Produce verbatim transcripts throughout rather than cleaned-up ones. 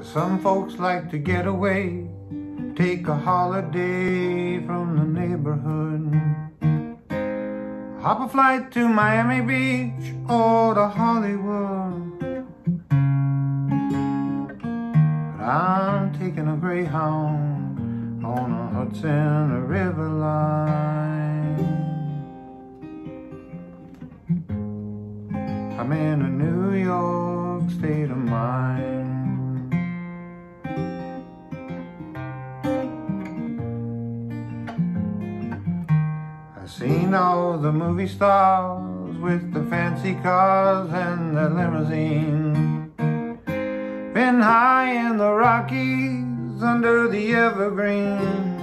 Some folks like to get away, take a holiday from the neighborhood. Hop a flight to Miami Beach or to Hollywood. But I'm taking a Greyhound on a Hudson River Line. I'm in a New York state of mind. I've seen all the movie stars with the fancy cars and the limousines. Been high in the Rockies under the evergreen.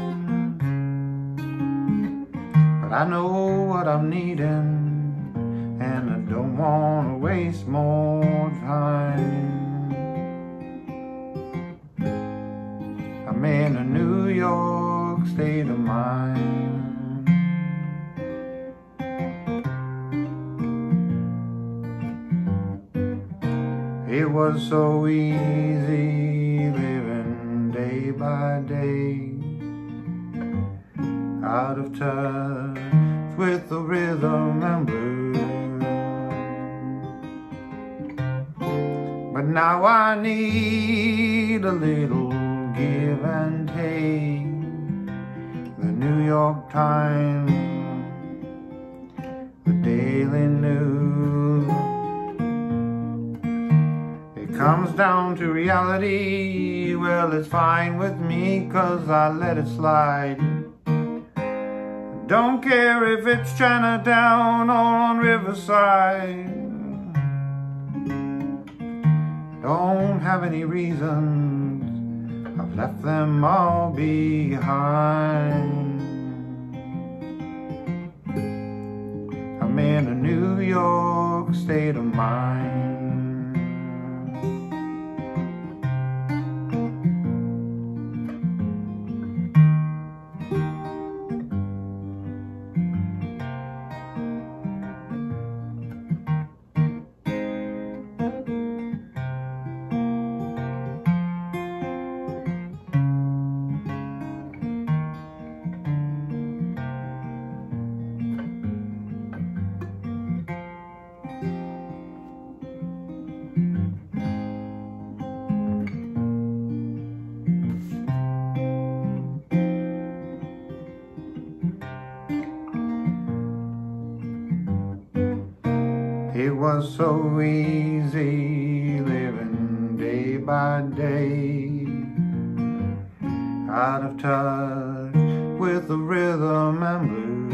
But I know what I'm needing, and I don't want to waste more time. I'm in a New York state of mind. It was so easy living day by day, out of touch with the rhythm and blues. But now I need a little give and take. The New York Times, the Daily News. It comes down to reality, well, it's fine with me, 'cause I let it slide. Don't care if it's Chinatown or on Riverside. Don't have any reasons, I've left them all behind. I'm in a New York state of mind. It was so easy living day by day, out of touch with the rhythm and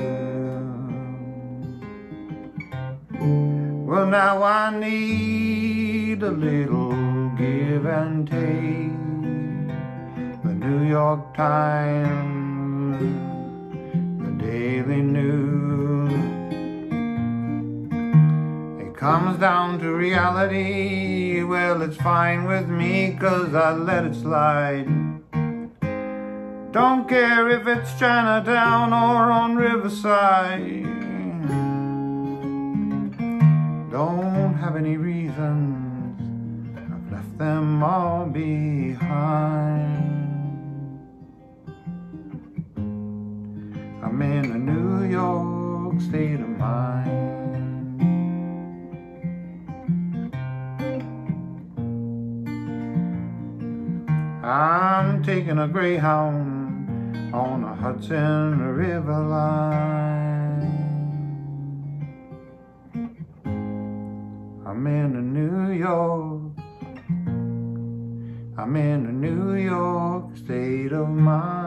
blues. Well, now I need a little give and take. The New York Times, the Daily News. Comes down to reality, well, it's fine with me, 'cause I let it slide. Don't care if it's Chinatown or on Riverside. Don't have any reasons, I've left them all behind. I'm in a New York state of mind. I'm taking a Greyhound on a Hudson River Line. I'm in a New York, I'm in a New York state of mind.